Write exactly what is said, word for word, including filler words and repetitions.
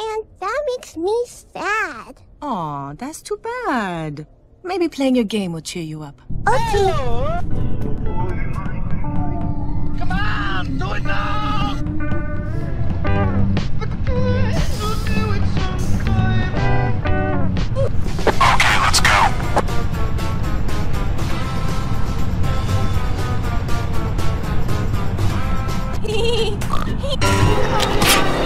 and that makes me sad. Aw, that's too bad. Maybe playing your game will cheer you up. Okay. Come on, do it now! Okay, let's go. Hee hee.